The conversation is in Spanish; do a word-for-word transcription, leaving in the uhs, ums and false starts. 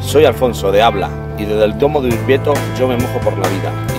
Soy Alfonso de Habla y desde el domo de Urbieto yo me mojo por la vida